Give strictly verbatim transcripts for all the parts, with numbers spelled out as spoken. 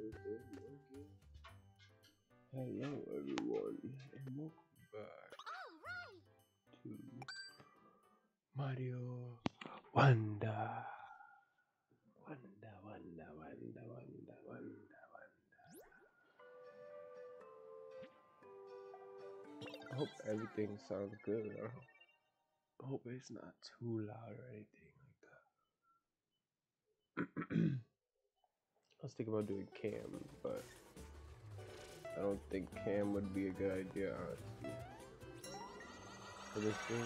Hello everyone, and welcome back to Mario Wonder. Wonder, wonder, wonder, wonder, wonder, wonder. I hope everything sounds good. I hope it's not too loud or anything like that. I was thinking about doing cam, but I don't think cam would be a good idea, honestly. For this thing,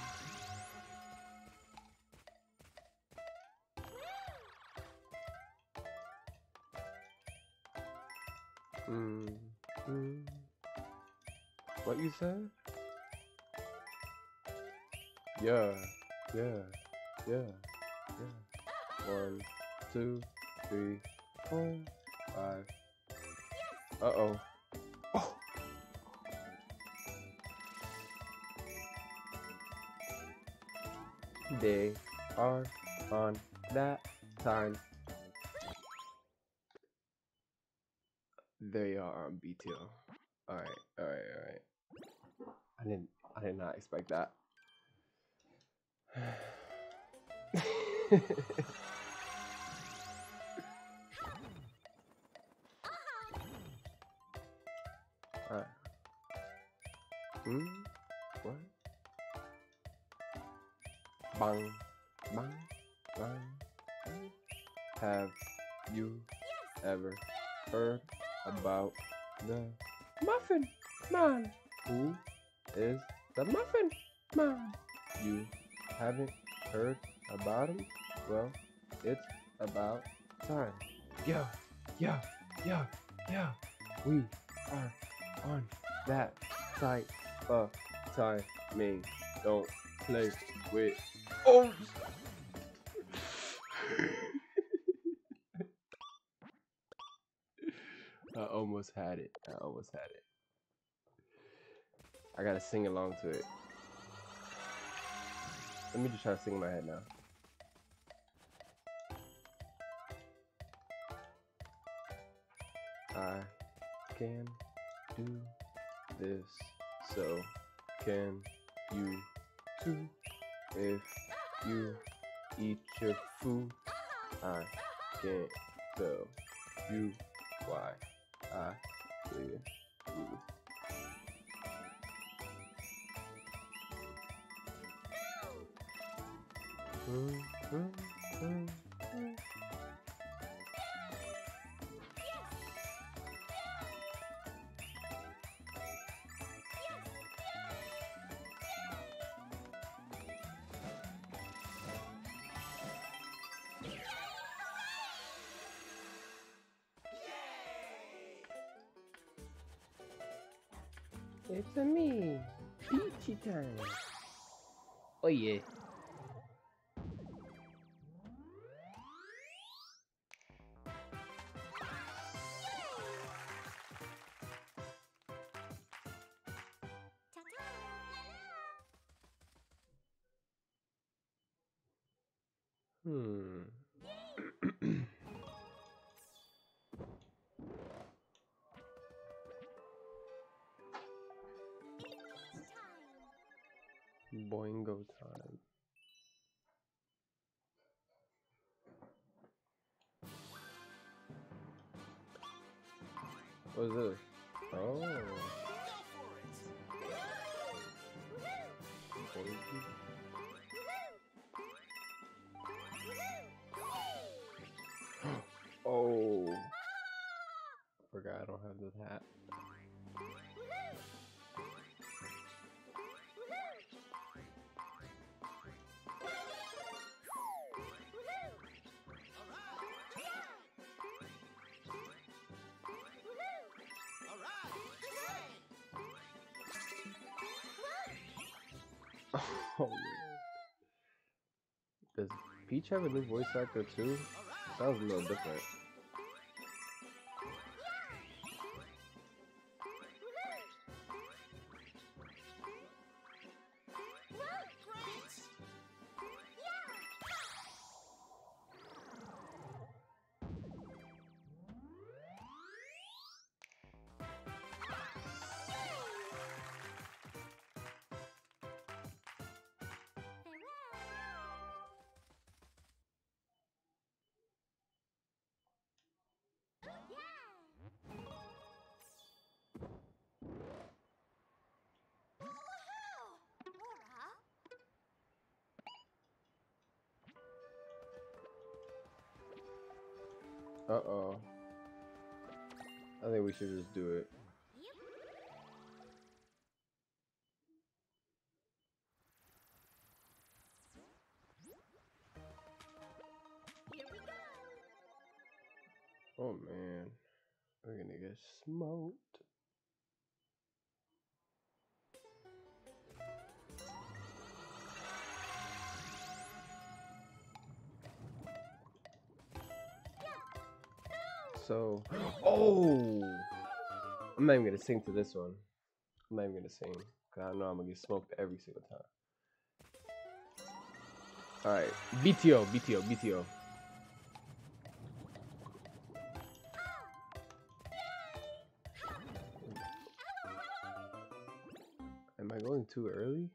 maybe. Mm, mm. What you said? Yeah, yeah, yeah, yeah. One, two, three, four, five. Uh oh. Oh. They are on that time. They are on B T O. Alright, alright, alright. I didn't I did not expect that. Alright. Hmm? What? Bang, bang, bang. Have you ever heard about the Muffin Man? Who is the Muffin Man? You haven't heard about him? Well, it's about time. Yeah, yeah, yeah, yeah. We are on that type of timing. Don't play with. Oh! I almost had it. I almost had it. I gotta sing along to it. Let me just try to sing in my head now. I can do this, so can you too. If you eat your food, I can't tell you why I did food. Mm, mm, mm, mm. It's a me, Peachy time. Oh yeah. Hmm. Boingo time. What's this? Oh. Oh. Forgot I don't have this hat. Oh man. Does Peach have a new voice actor too? Sounds a little different. Uh-oh. I think we should just do it. Oh man, we're gonna get smoked. So, oh, I'm not even gonna sing to this one. I'm not even gonna sing, cause I know I'm gonna get smoked every single time. All right, B T O, B T O, B T O. Am I going too early?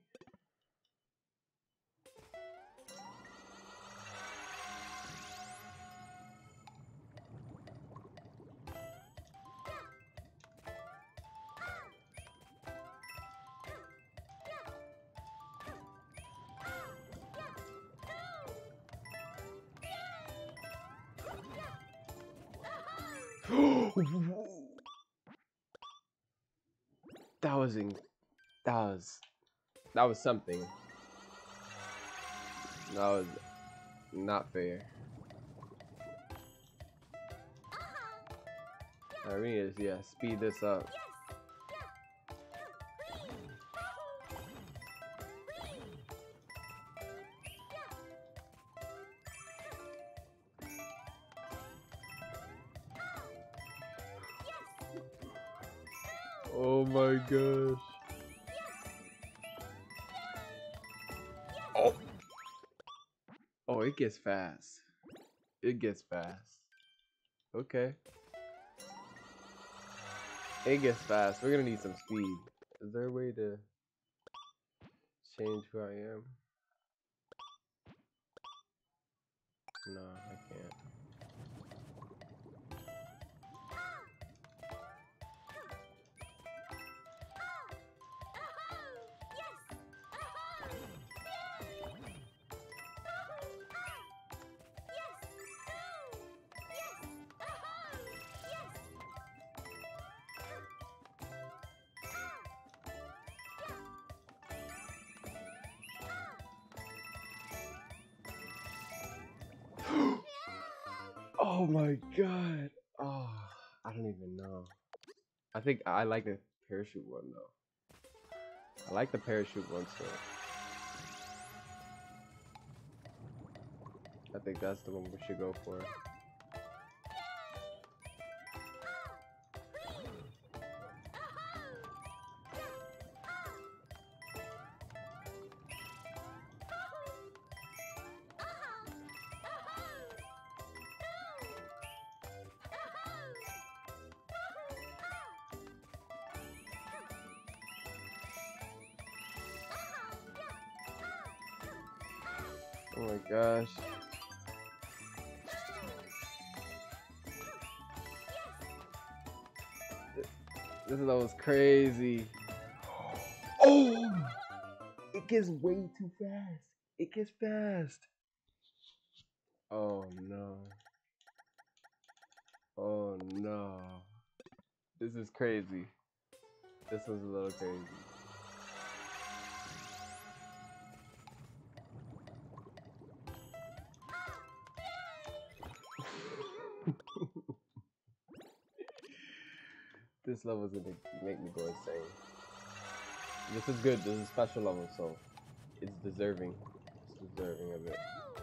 That was in, that was that was something. That was not fair. Alright, we need to yeah speed this up. Oh my gosh. Oh. Oh, it gets fast. It gets fast. Okay. It gets fast. We're gonna need some speed. Is there a way to change who I am? No, I can't. Oh my god. Oh, I don't even know. I think I like the parachute one though. I like the parachute one still. I think that's the one we should go for. Oh my gosh. This is almost crazy. Oh! It gets way too fast. It gets fast. Oh no. Oh no. This is crazy. This is a little crazy. This level is gonna make me go insane. This is good. This is a special level, so it's deserving. It's deserving of it.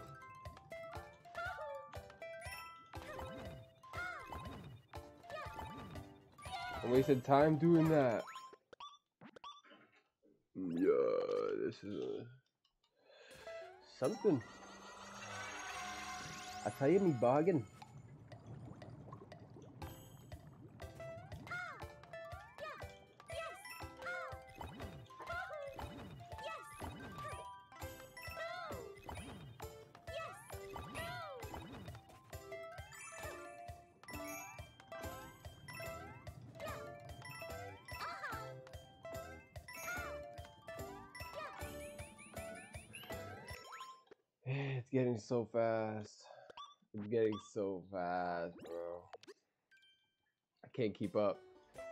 I wasted time doing that. Yeah, this is a... something. I tell you, me bargain. It's getting so fast. It's getting so fast, bro. can't keep up.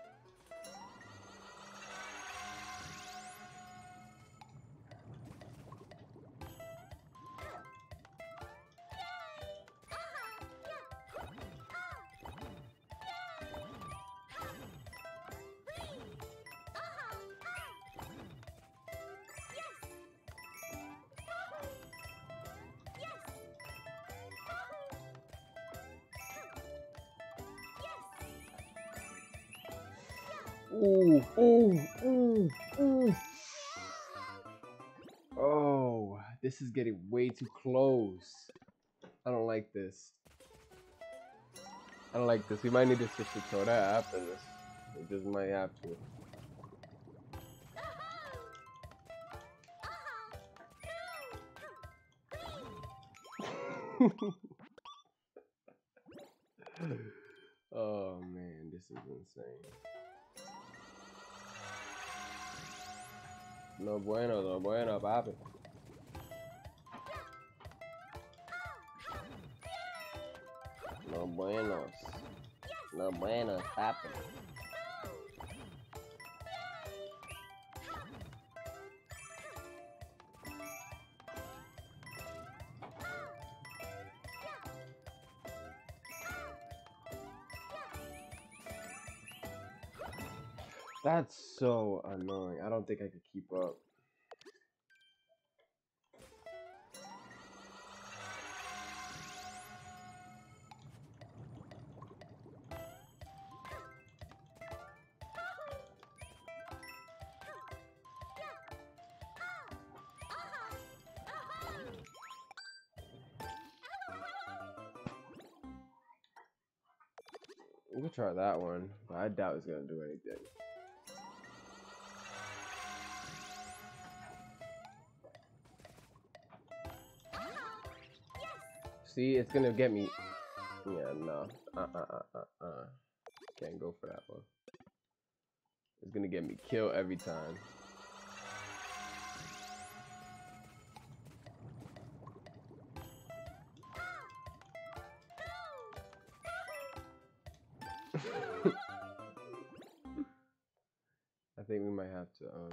Ooh, ooh, ooh, ooh. Oh, this is getting way too close. I don't like this. I don't like this. We might need to switch to Toadette after this. We just might have to. Oh man, this is insane. No bueno, no bueno, papi. No buenos. No buenos, papi. That's so annoying. I don't think I could keep up. We could try that one, but I doubt it's gonna do anything. See, it's gonna get me. Yeah, no. Uh uh uh uh uh. Can't go for that one. It's gonna get me killed every time. I think we might have to. Um...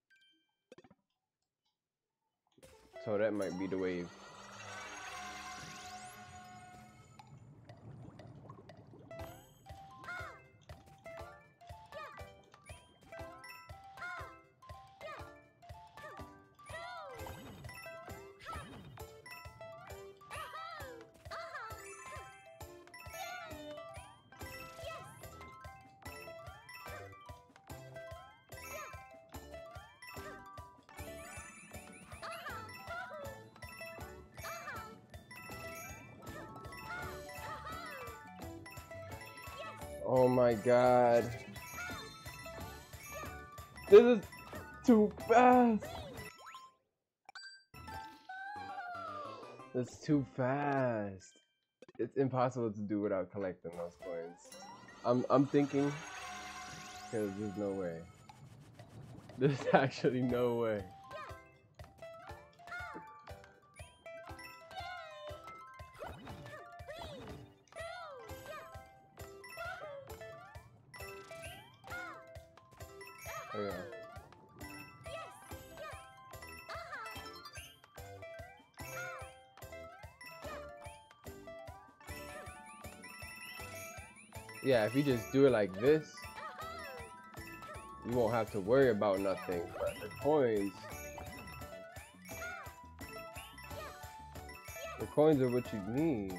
So that might be the wave. Oh my god. This is too fast. That's too fast. It's impossible to do without collecting those coins. I'm I'm thinking, because there's no way. There's actually no way. Oh, yeah. Yeah, if you just do it like this, you won't have to worry about nothing. But the coins, the coins are what you need.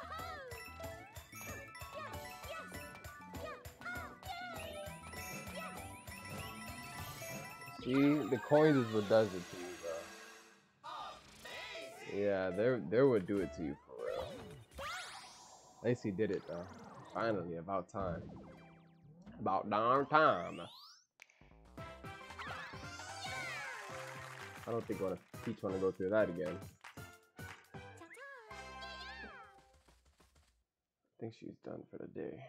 See, the coins is what does it to you, bro. Yeah, they're they would do it to you for real. At least he did it though. Finally, about time. About darn time. I don't think I want to Peach want to go through that again. I think she's done for the day.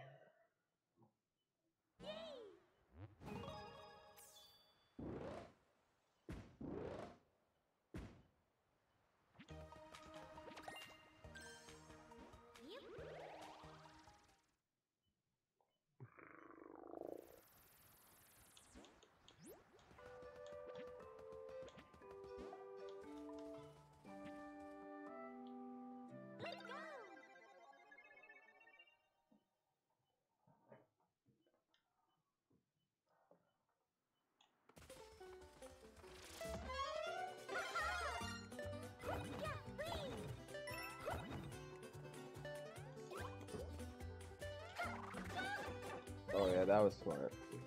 Oh yeah, that was smart.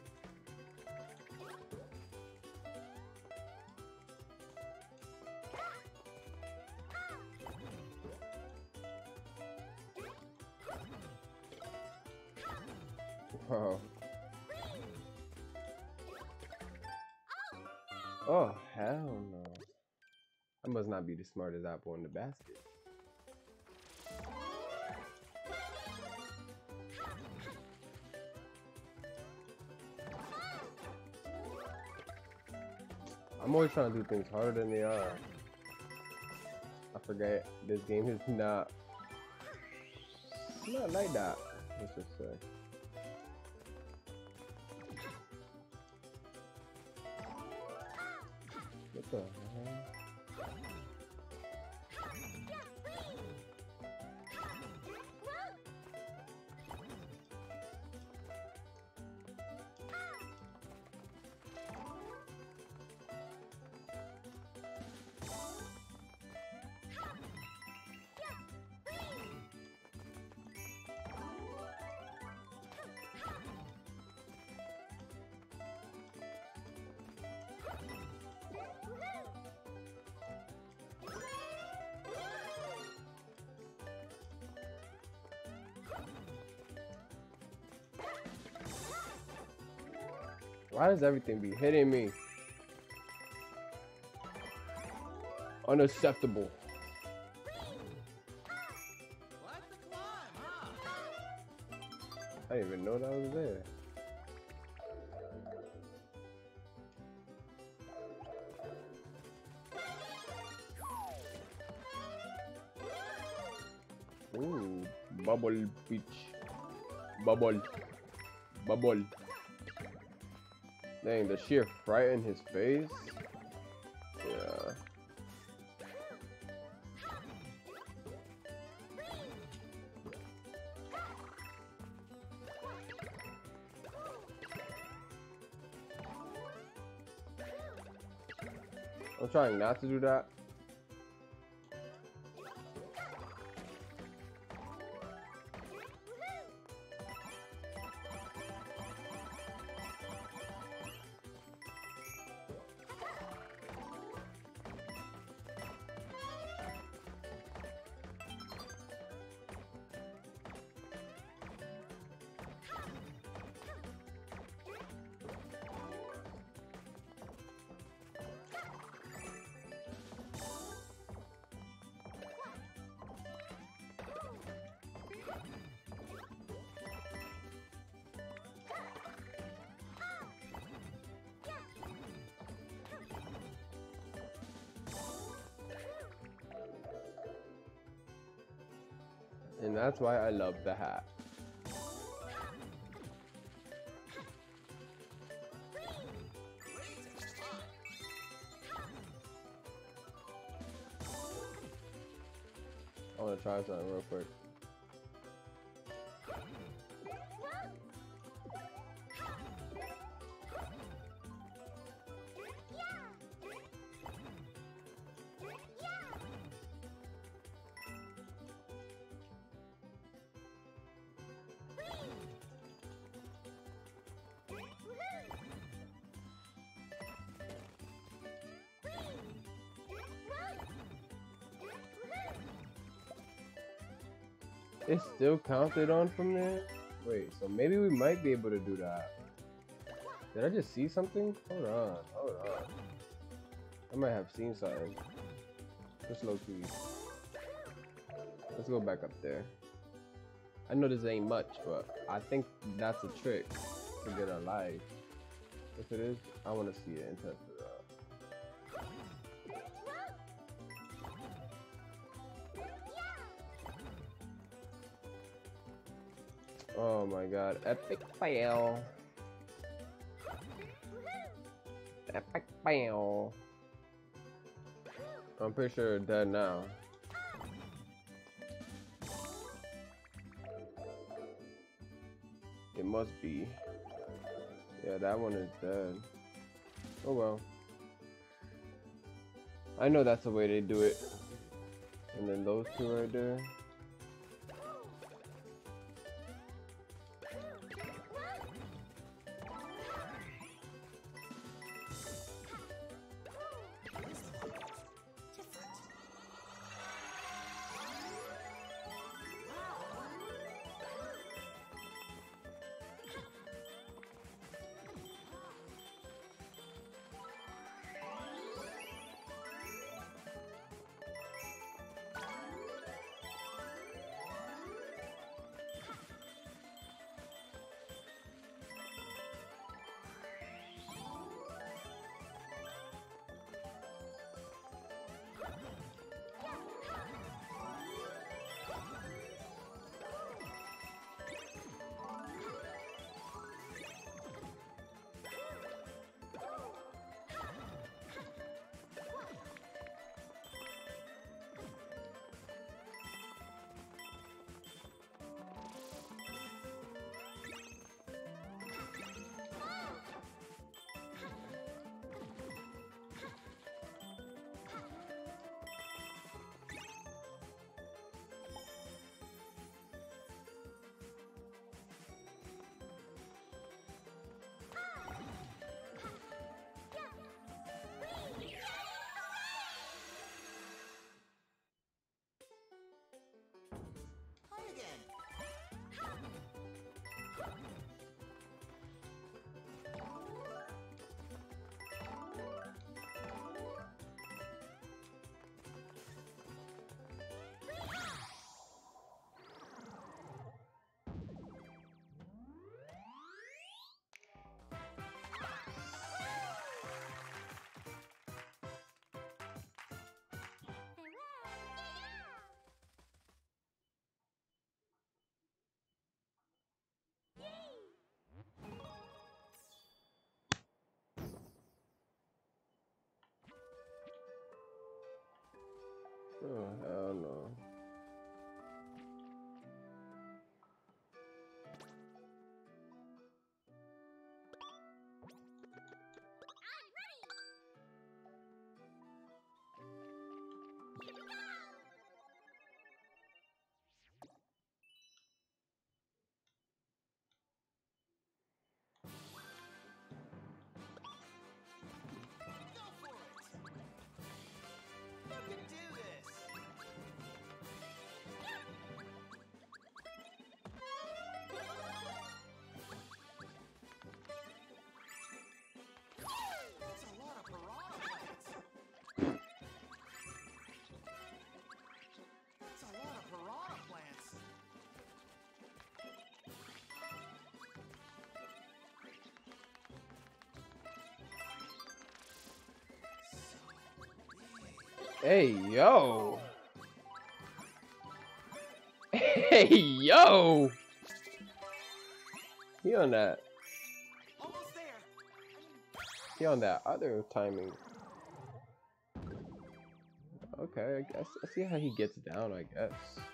Oh. Oh, hell no. I must not be the smartest apple in the basket. I'm always trying to do things harder than they are. I forget this game is not not like that. Let's just say. What the hell? Why does everything be hitting me? Unacceptable. I didn't even know that was there. Ooh, bubble beach. Bubble. Bubble. Dang, the sheer fright in his face. Yeah. I'm trying not to do that. And that's why I love the hat. I want to try something real quick. It still counted on from there? Wait, so maybe we might be able to do that. Did I just see something? Hold on, hold on. I might have seen something. Just low key. Let's go back up there. I know this ain't much, but I think that's a trick to get a life. If it is, I want to see it and test it out. Oh my god, epic fail. Epic fail. I'm pretty sure it's dead now. It must be. Yeah, that one is dead. Oh well. I know that's the way they do it. And then those two right there. hell no. Hey, yo. Hey, yo. He on that. He on that other timing. Okay, I guess. I see how he gets down, I guess.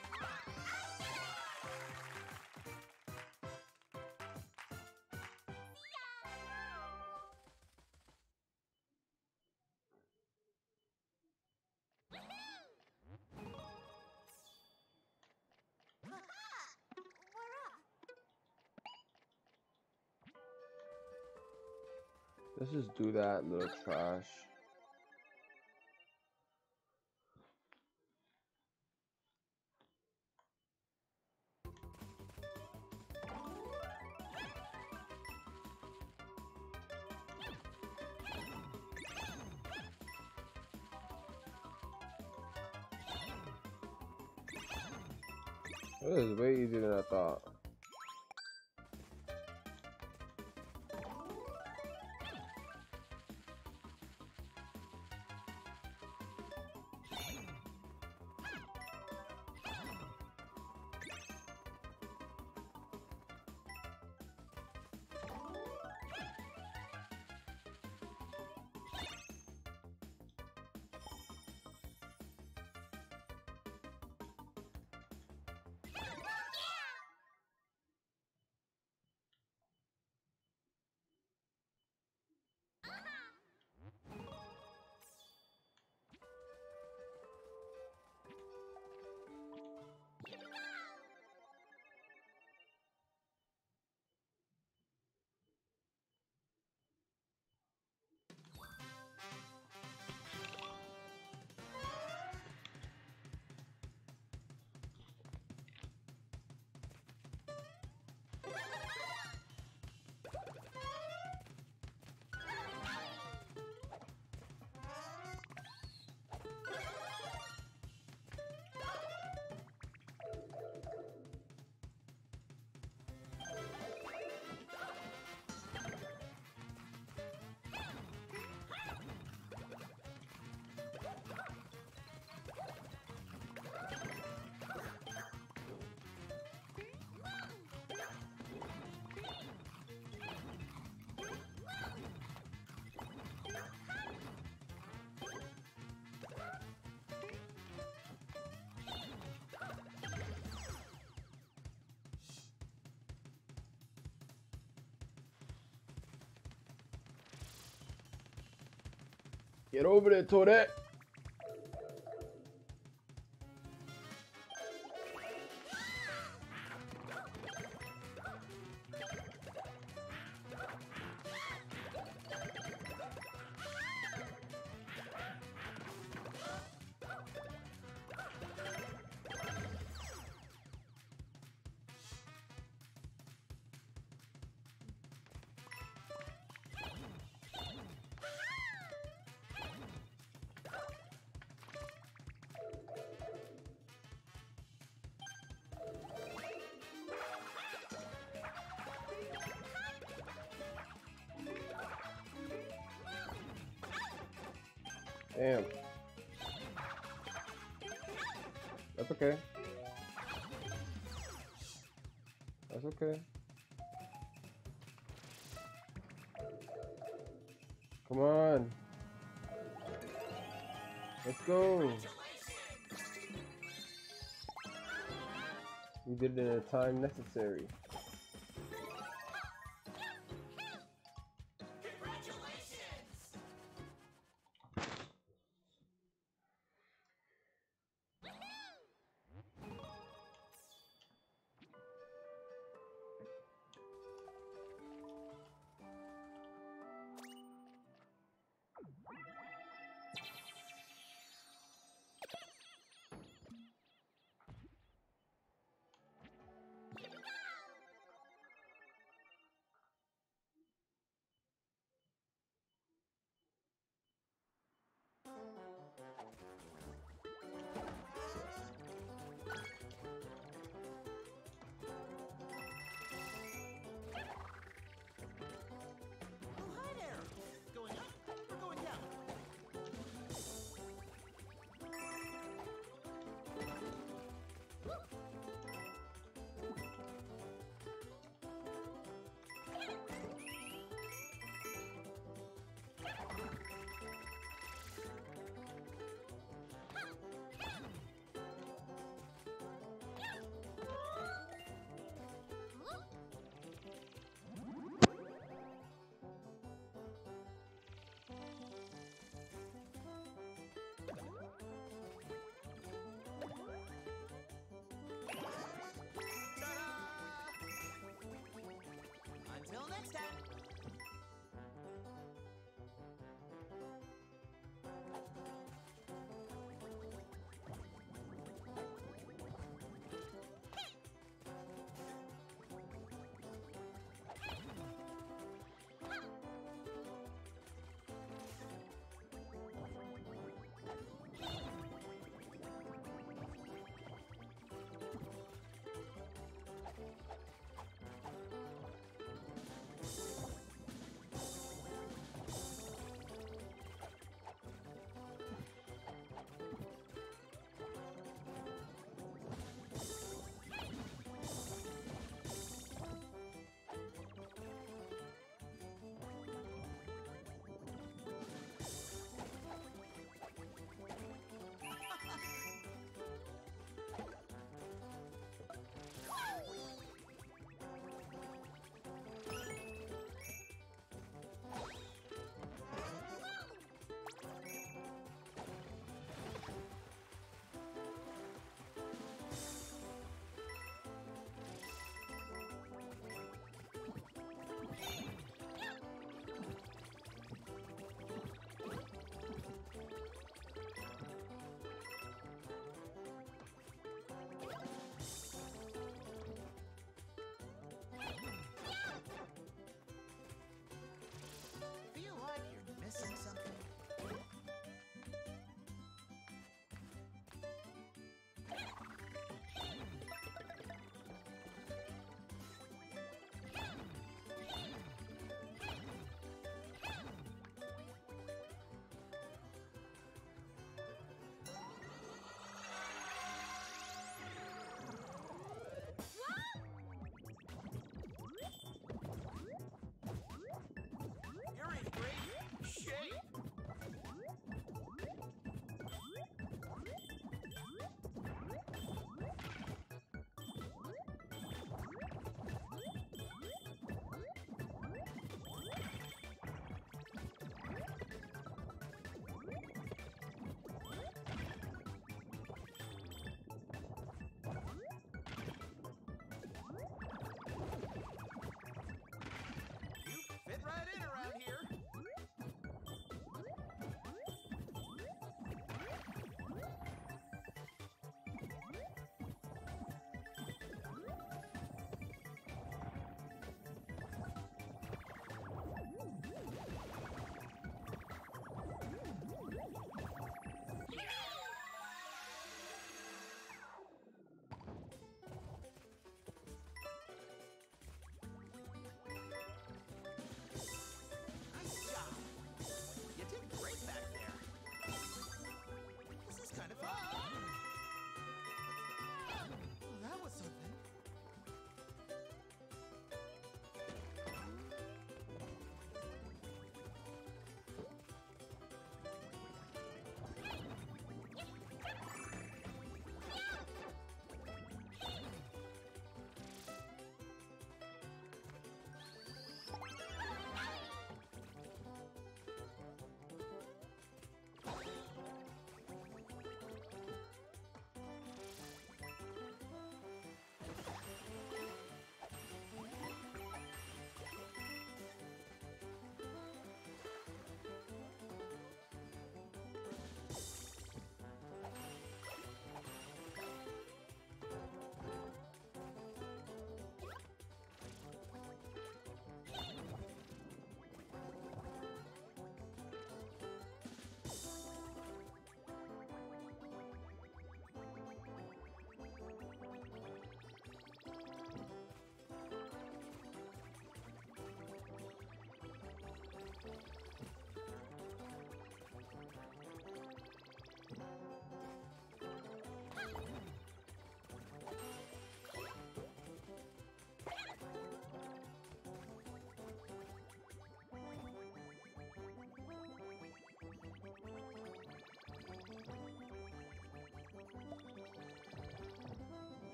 Let's just do that, little trash. This is way easier than I thought. Get over there, Toadette. Damn. That's okay. That's okay. Come on. Let's go. We did it in a time necessary.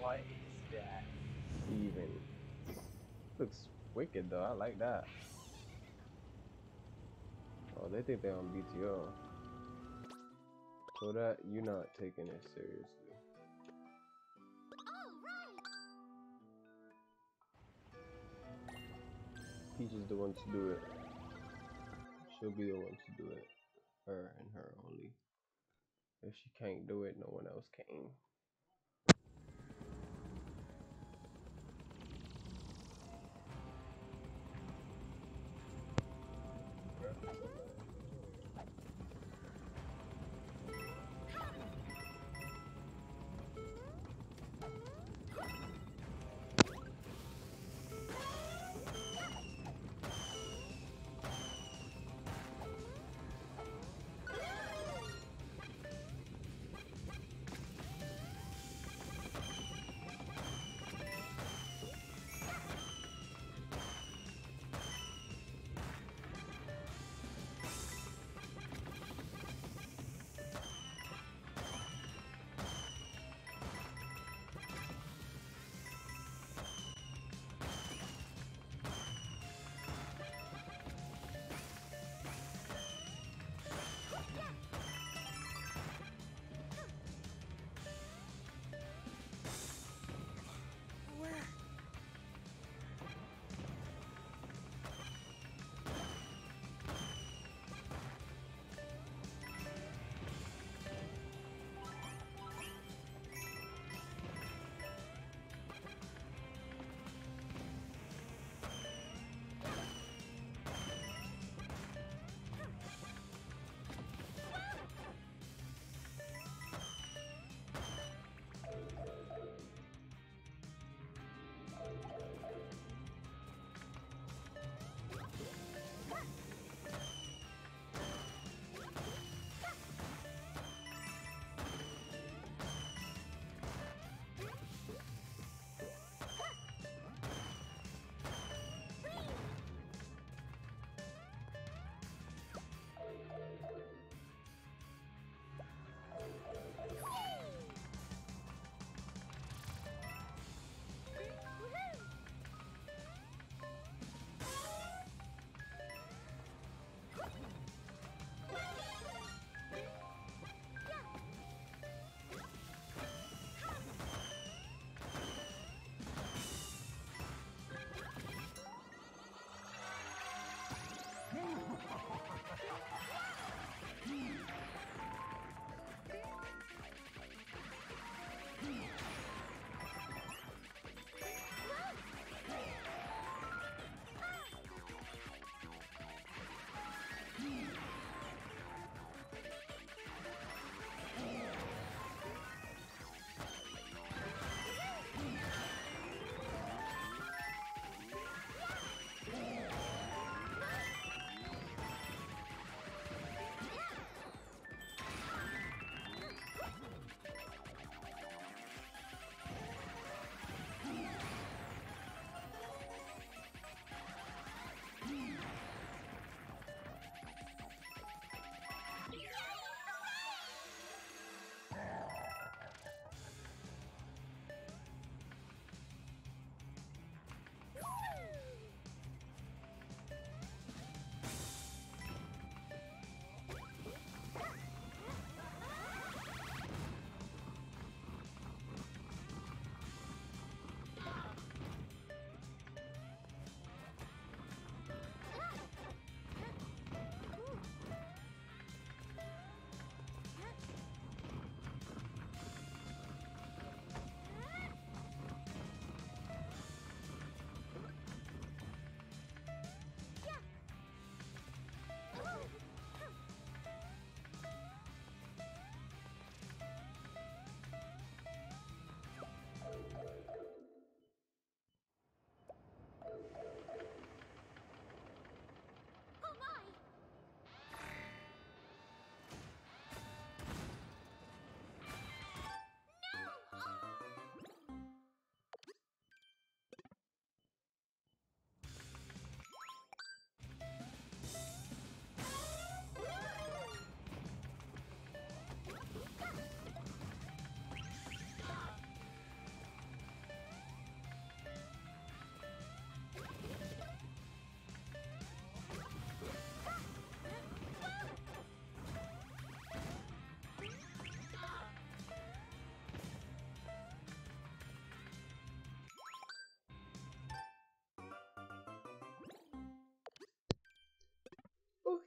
What is that? Even. Looks wicked though, I like that. Oh, they think they're on B T O. So that you're not taking it seriously. Peach is the one to do it. She'll be the one to do it. Her and her only. If she can't do it, no one else can.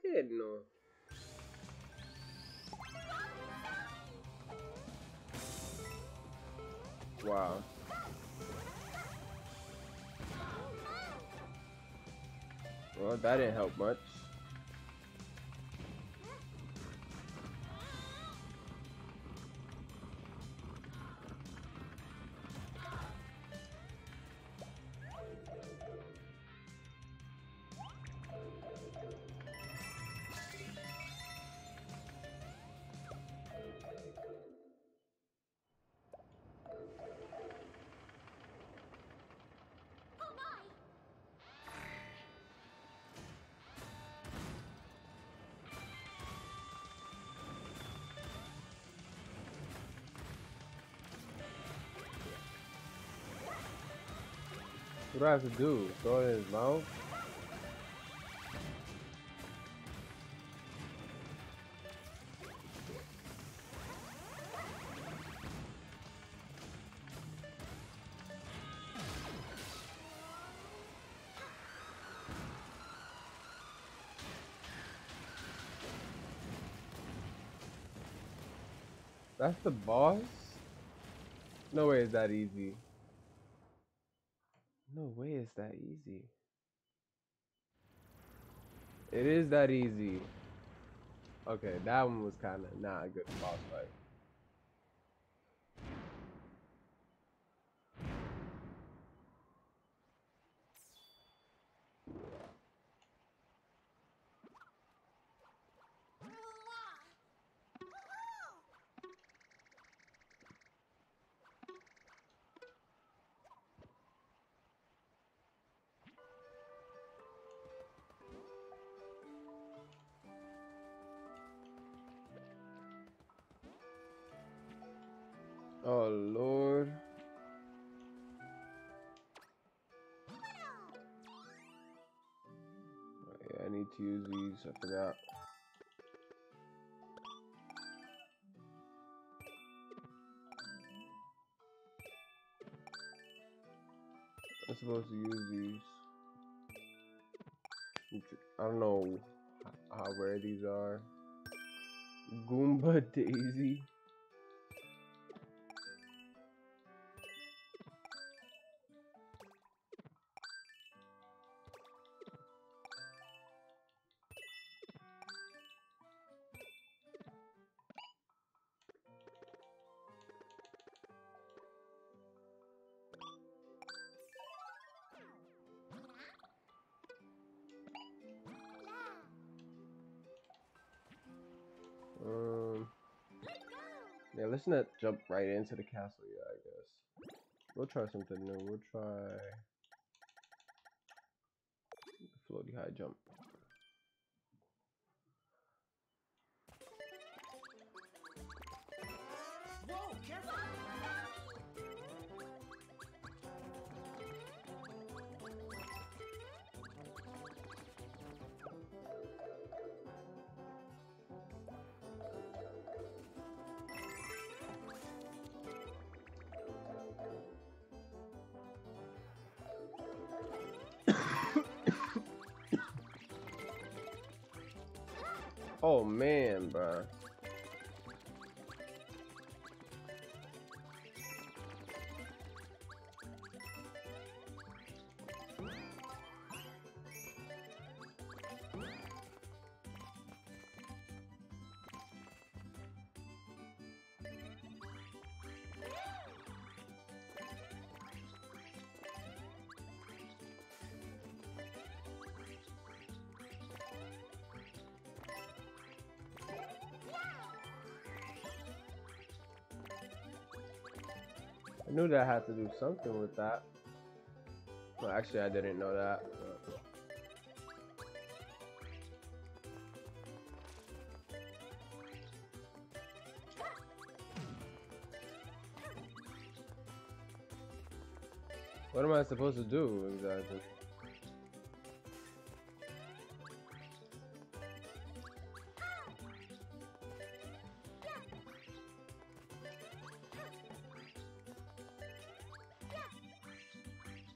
bueno. Wow. Well, that didn't help much. What do I have to do? Throw it in his mouth? That's the boss? No way it's that easy. No way it's that easy. It is that easy. Okay, that one was kind of not a good boss fight. Oh Lord. Yeah, I need to use these, I forgot. I'm supposed to use these. I don't know how rare these are. Goomba Daisy. Um, yeah, let's not jump right into the castle yet, I guess. We'll try something new. We'll try the floaty high jump. Whoa, careful! Oh man, bruh. I knew that I had to do something with that. Well, actually, I didn't know that. But... What am I supposed to do exactly?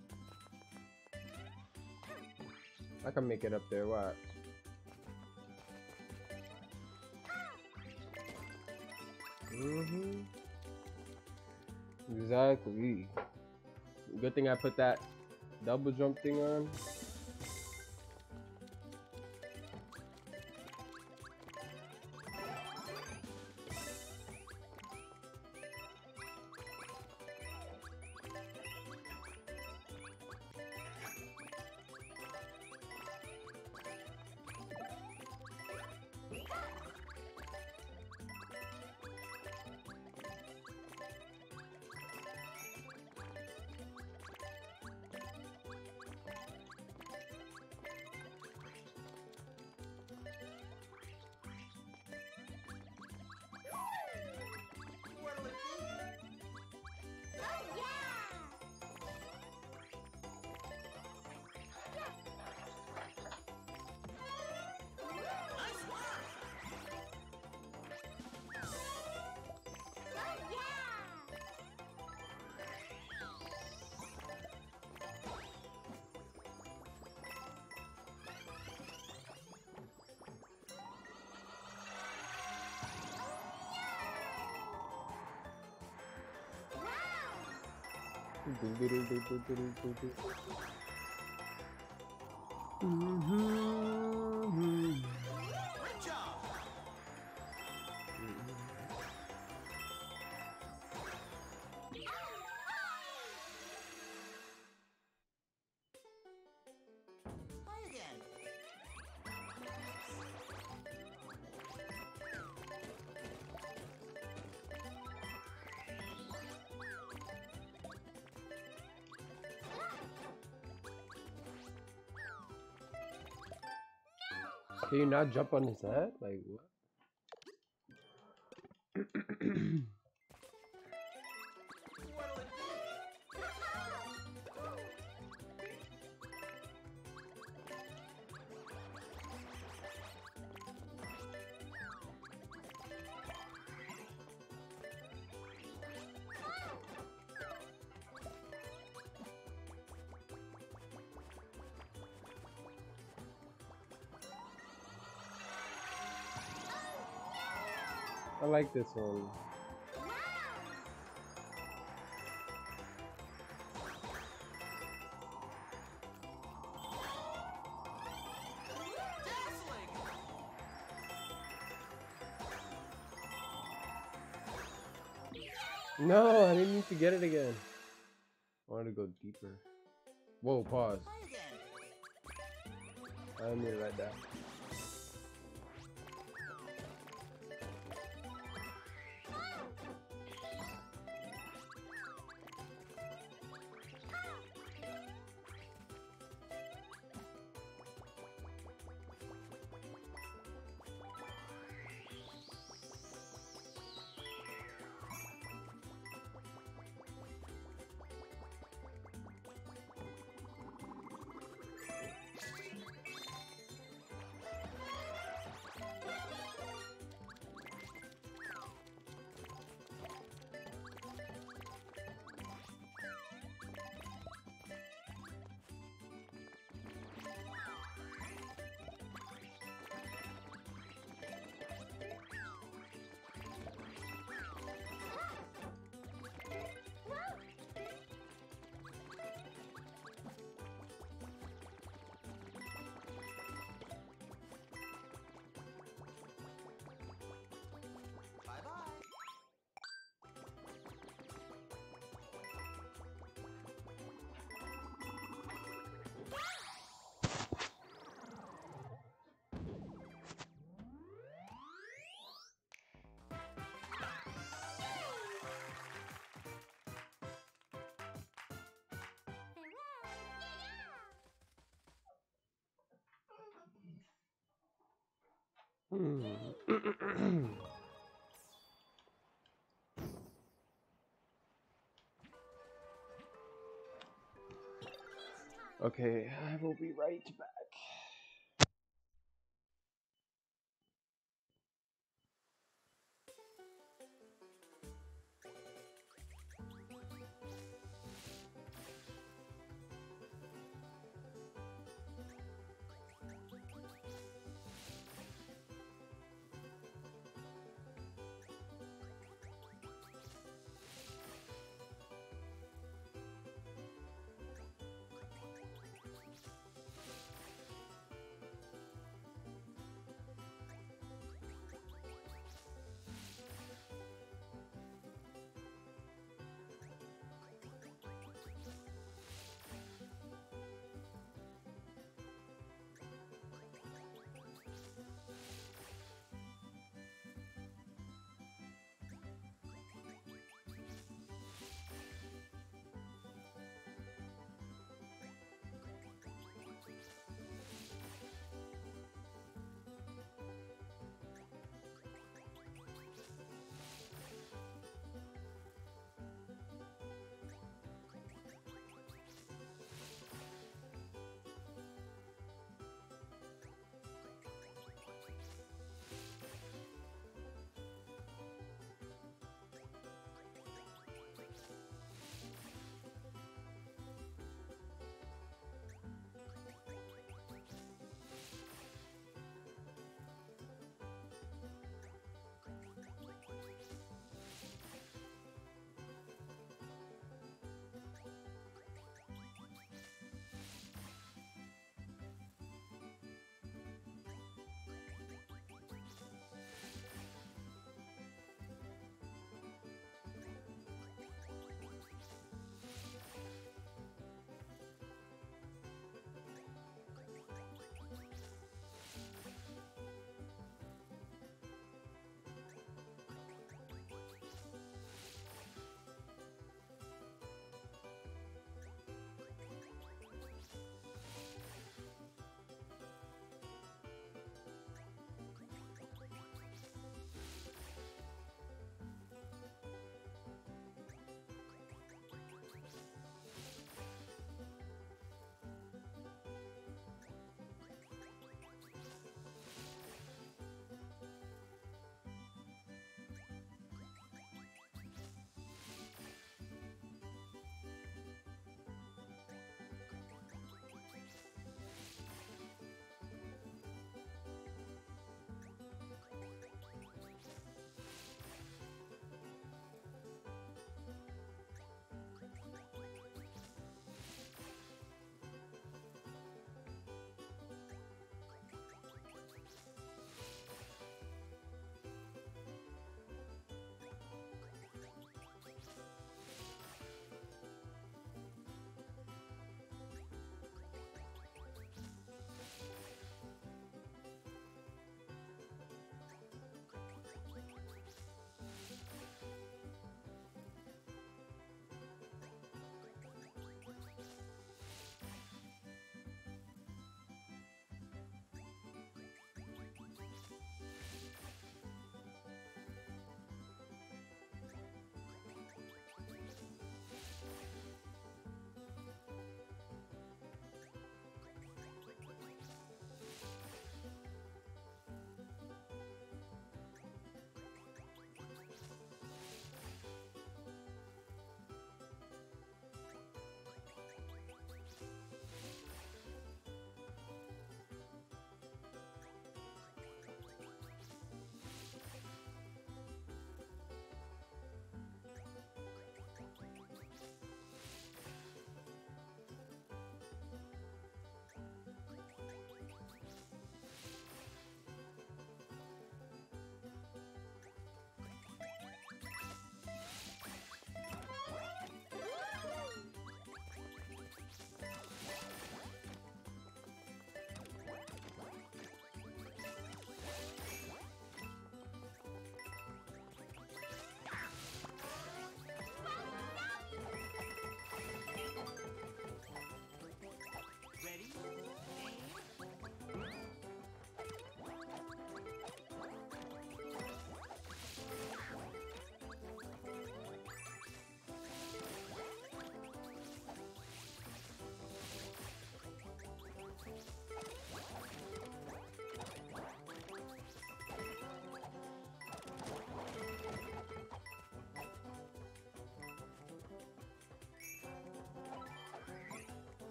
I can make it up there, watch. Mm-hmm. Exactly. Good thing I put that double jump thing on. Mm-hmm. Great job. Play again. Can you not jump on his head? Like what? What'll it be? I like this one. Dazzling. No, I didn't need to get it again. I wanted to go deeper. Whoa, pause. Play again. I didn't mean it like that. Bye-bye. Hmm. Okay, I will be right back.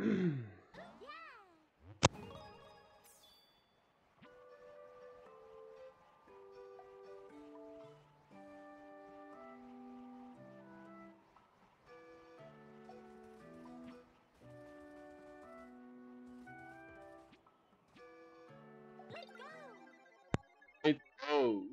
It goes.